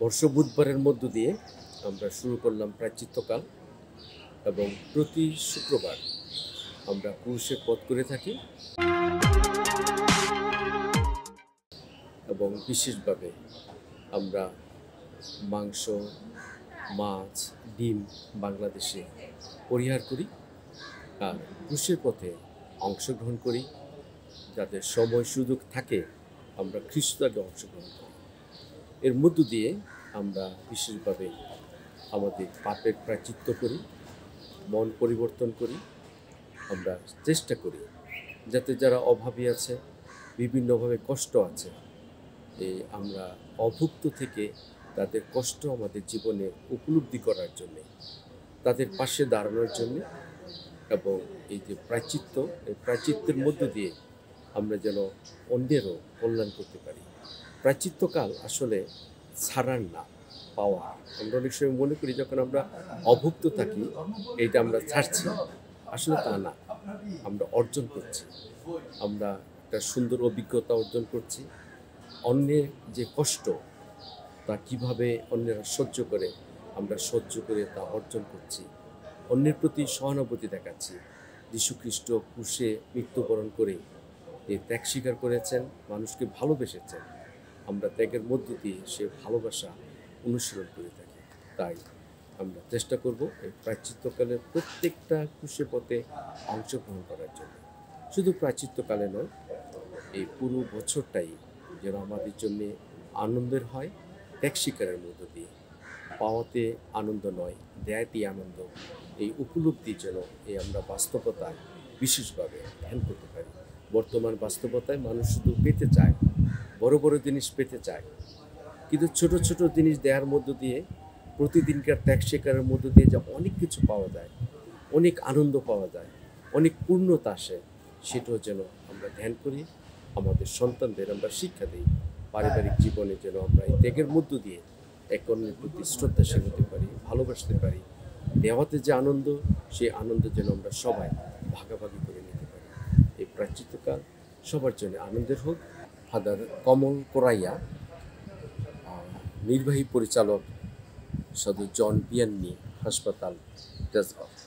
বর্ষ বুধবারের মধ্য দিয়ে আমরা শুরু করলাম প্রায়শ্চিত্তকাল এবং প্রতি শুক্রবার আমরা পুরুষের পথ করে থাকি এবং বিশেষভাবে আমরা মাংস, মাছ, ডিম বাংলাদেশে পরিহার করি আর পুরুষের পথে অংশগ্রহণ করি। যাদের সময় সুযোগ থাকে আমরা খ্রিস্টকে অংশগ্রহণ করি। এর মধ্য দিয়ে আমরা বিশেষভাবে আমাদের পাপের প্রায়শ্চিত্ত করি, মন পরিবর্তন করি। আমরা চেষ্টা করি যাতে যারা অভাবী আছে, বিভিন্নভাবে কষ্ট আছে, আমরা অভুক্ত থেকে তাদের কষ্ট আমাদের জীবনে উপলব্ধি করার জন্যে, তাদের পাশে দাঁড়ানোর জন্যে এবং এই যে প্রায়শ্চিত্ত, এই প্রায়শ্চিত্তের মধ্য দিয়ে আমরা যেন অন্যেরও কল্যাণ করতে পারি। প্রায়শ্চিত্তকাল আসলে ছাড়ার না, পাওয়া। আমরা অনেক সময় মনে করি যখন আমরা অভুক্ত থাকি এইটা আমরা ছাড়ছি, আসলে তা না, আমরা অর্জন করছি। আমরা একটা সুন্দর অভিজ্ঞতা অর্জন করছি। অন্যের যে কষ্ট তা কিভাবে অন্যেরা সহ্য করে, আমরা সহ্য করে তা অর্জন করছি। অন্যের প্রতি সহানুভূতি দেখাচ্ছি। যীশু খ্রিস্ট ক্রুশে মৃত্যুবরণ করে যে ত্যাগ স্বীকার করেছেন, মানুষকে ভালোবেসেছেন, আমরা ত্যাগের মধ্য দিয়ে সে ভালোবাসা অনুশীলন করে থাকি। তাই আমরা চেষ্টা করব এই প্রায়শ্চিত্তকালের প্রত্যেকটা ক্রুশে পথে অংশগ্রহণ করার জন্য। শুধু প্রায়শ্চিত্তকালে নয়, এই পুরো বছরটাই যেন আমাদের জন্যে আনন্দের হয়, ত্যাগ স্বীকারের মধ্য দিয়ে। পাওয়াতে আনন্দ নয়, দেয়াতেই আনন্দ, এই উপলব্ধি যেন আমরা বাস্তবতায় বিশেষভাবে ধ্যান করতে পারি। বর্তমান বাস্তবতায় মানুষ শুধু পেতে চায়, বড় বড় জিনিস পেতে চায়, কিন্তু ছোট ছোট জিনিস দেওয়ার মধ্য দিয়ে, প্রতিদিনকার ত্যাগ স্বীকারের মধ্য দিয়ে যা অনেক কিছু পাওয়া যায়, অনেক আনন্দ পাওয়া যায়, অনেক পূর্ণতা আসে, সেটাও যেন আমরা ধ্যান করি। আমাদের সন্তানদের আমরা শিক্ষা দিই, পারিবারিক জীবনে যেন আমরা এই ত্যাগের মধ্য দিয়ে এক অন্যের প্রতি শ্রদ্ধাশীল হতে পারি, ভালোবাসতে পারি। দেওয়াতে যে আনন্দ, সেই আনন্দ যেন আমরা সবাই ভাগাভাগি করে নিতে পারি। এই প্রায়শ্চিত্তকাল সবার জন্য আনন্দের হোক। ফাদার কমল কোরাইয়া, নির্বাহী পরিচালক, সদর জন বিয়ান্নি হাসপাতাল, তেজগাঁও।